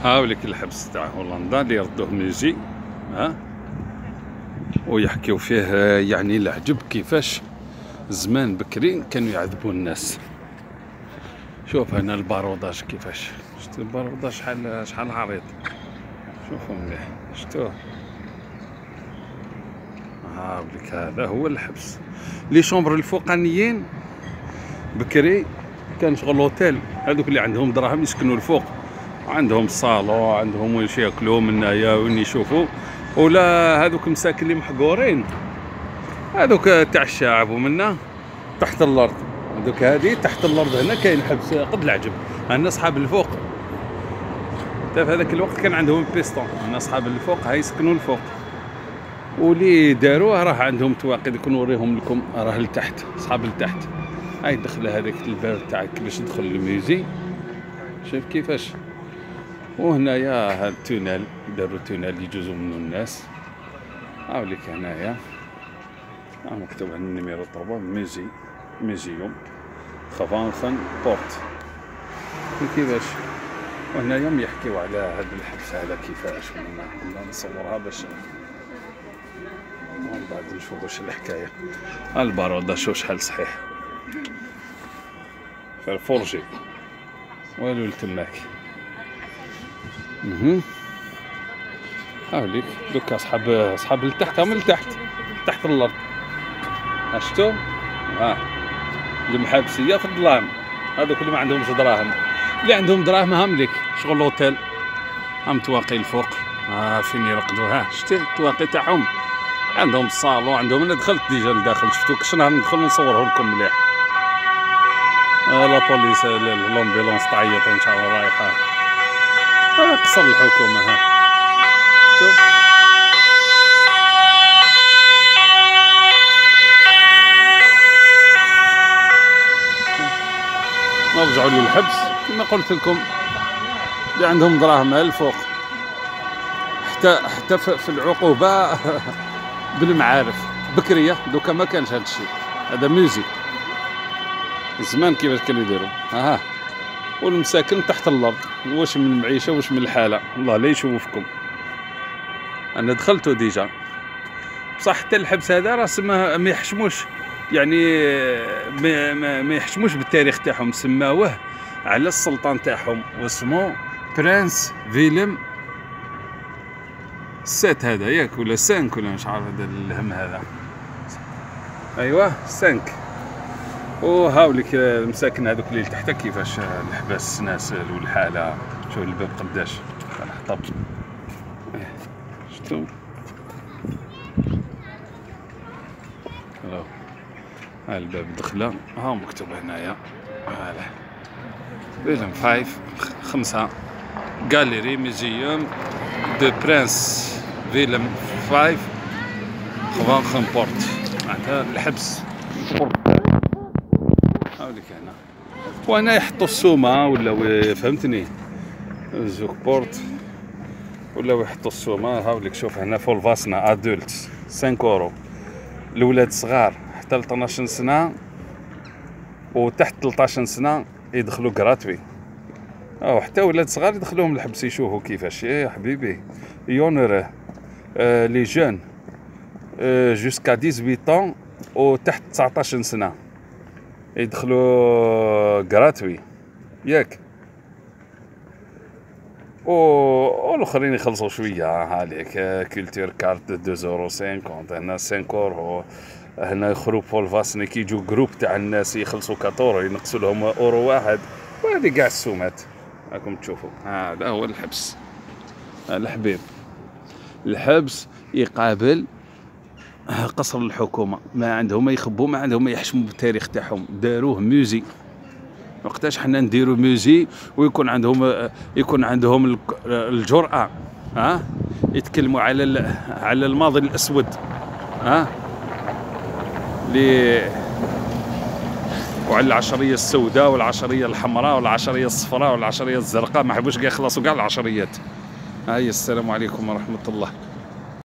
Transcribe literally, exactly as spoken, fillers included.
هاوليك الحبس تاع هولندا اللي يردوه ميوزي، ها، ويحكيو فيه يعني العجب كيفاش زمان بكري كانوا يعذبوا الناس. شوف هنا الباروداج كيفاش، شفتوا الباروداج شحال شحال عريض، شوفوا مليح، شفتوه. هاوليك هذا هو الحبس. لي شومبر الفوقانيين بكري كان شغل اوتيل، هذوك اللي عندهم دراهم يسكنوا الفوق، عندهم صالون، عندهم وين ياكلوا من هنايا وين يشوفوا. ولا هذوك مساكن اللي محقورين هذوك تاع الشعب ومنا تحت الارض، هذوك هذه تحت الارض هنا كاين حبس قد العجب. هنا اصحاب الفوق في هذاك الوقت كان عندهم بيستون، هنا اصحاب الفوق هاي يسكنوا الفوق، واللي داروه راه عندهم تواقد يكون نوريهم لكم، راه لتحت اصحاب لتحت. هاي دخله هذاك الباب تاعك باش تدخل الميوزي، شوف كيفاش. وهنايا هاد التونال، داروا تونال يجوزوا منه الناس. هاوليك هنايا ها مكتوب عندنا النيميرو ثلاثة ميوزي ميوزيوم خوانفن بورت كيفاش. وهنايا يحكيو على هاد الحبس هذا كيفاش، كنا نصورها باش ومن بعد نشوفوا واش الحكايه. ها البارودة شوف شحال صحيح، في الفورجي والو لتماك. اها هاوليك دوكا صحاب صحاب لتحت، هم لتحت تحت الارض، شفتوا. ها المحابسيه في الظلام، هذوك اللي ما عندهمش دراهم، اللي عندهم دراهم هم ليك شغل لوتيل، هم تواقي الفوق. ها فين يرقدوا، ها شتي التواقي تاعهم، عندهم الصالون، عندهم. انا دخلت ديجا لداخل، شفتو كش نهار ندخل ونصوره لكم مليح. آه لا بوليس لومبيلونس تعيط وان شاء الله رايحه. هذا قصر الحكومه، ها شفتو. نرجعوا للحبس كما قلت لكم، اللي عندهم دراهم الفوق، حتى حتى في العقوبه بالمعارف بكريه. دوكا ما كانش هذا الشيء، هذا ميوزي زمان كيفاش كانوا يديروا. ها والمساكن تحت الارض، واش من المعيشه واش من الحاله، الله لا يشوفكم. انا دخلته ديجا بصح حتى الحبس هذا راس ما, ما يحشموش، يعني ما, ما, ما يحشموش بالتاريخ تاعهم، سماوه على السلطان تاعهم واسمه برنس فيلم سات هذا ياك، ولا سانك ولا مش عارف هذا الهم هذا، ايوه سانك. وهاوليك المساكن هذوك اللي تحت كيفاش الحباس ناس والحاله. شوف الباب قداش حطب، شفتو. ها الباب دخله، ها مكتوب هنايا هذا فيلم فايف خمسة غاليري ميوزيوم دو برنس فيلم فايف خوانفن بورت، معناتها الحبس. هاوليك هنا، وهنا يحطوا السومه ولا فهمتني زوك بورت، ولا يحطوا السومه. هاوليك شوف هنا فول فاسنا ادولت خمسة اورو، الاولاد صغار حتى ل اثناش سنه وتحت ثلاثطاش سنه يدخلوا غراتوي، او حتى ولاد صغار يدخلوهم الحبس يشوفوا كيفاش. يا حبيبي يونر آه لي جون آه جوسكا ثمانية عشر وتحت تسعطاش سنه يدخلوا غراتوي ياك، والاخرين يخلصوا شويه. هاليك كولتور كارت اثنين يورو خمسين، هنا خمسة اورو. هنا يخرجوا فول فاسني كي يجوا جروب تاع الناس يخلصوا أربعة اورو، ينقصوا لهم اورو واحد، وهذه كاع السومات راكم تشوفوا. هذا هو الحبس الحبيب. الحبس يقابل قصر الحكومه، ما عندهم ما يخبوا، ما عندهم ما يحشموا بالتاريخ تاعهم، داروه ميوزي. وقتاش حنا نديروا ميوزي ويكون عندهم يكون عندهم الجرأة، ها يتكلموا على على الماضي الاسود، ها لي وعلى العشريه السوداء والعشريه الحمراء والعشريه الصفراء والعشريه الزرقاء، ما حبوش كاع يخلصوا كاع العشريات. هاي السلام عليكم ورحمه الله.